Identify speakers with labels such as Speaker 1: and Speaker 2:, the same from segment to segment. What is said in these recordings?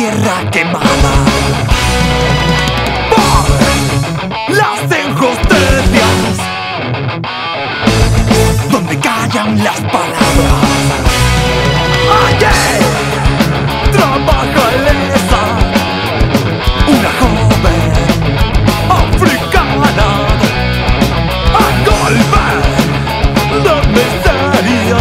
Speaker 1: tierra quemada por las injusticias, donde callan las palabras. Allí trabaja Elisa, una joven africana, a golpe de miseria,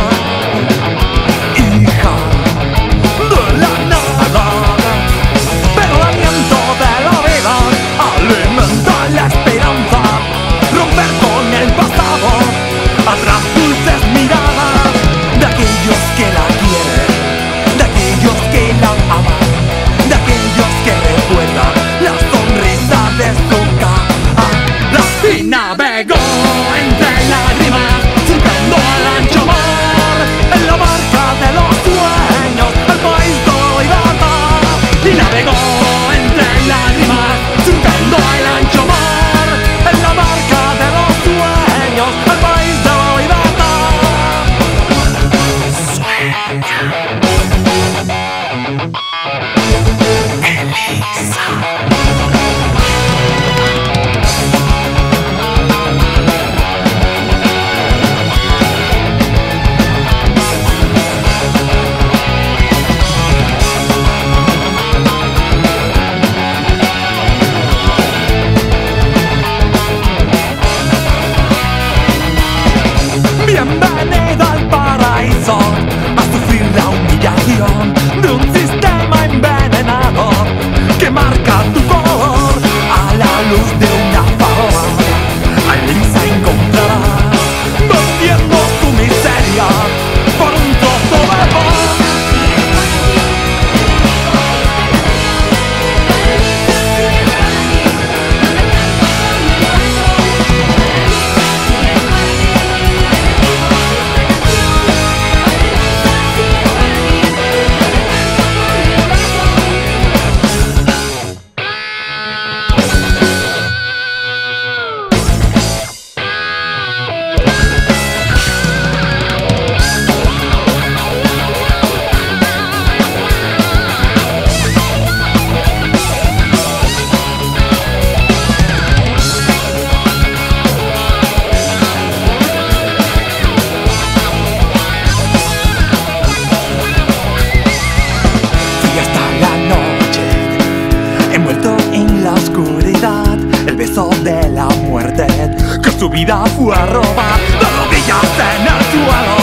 Speaker 1: hija de la nada, pero el aliento de la vida alimenta la esperanza, romper con el pasado, atrás dulces miradas de aquellos que la quieren, de aquellos que la aman, de aquellos que recuerdan la sonrisa de su cara. Y navegó entre lágrimas, surcando el ancho mar, en la barca de los sueños, al país de la libertad. Y navegó entre lágrimas, surcando el ancho mar, en la barca de los sueños, al país de la libertad. Sueña, Elisa. Bienvenida al paraíso, a sufrir la humillación de un sistema envenenado que marca tu color a la luz de una farola. A Elisa encontrarás vendiendo su miseria por un trozo de pan. El beso de la muerte, que su vida fue a robar, de rodillas en el suelo.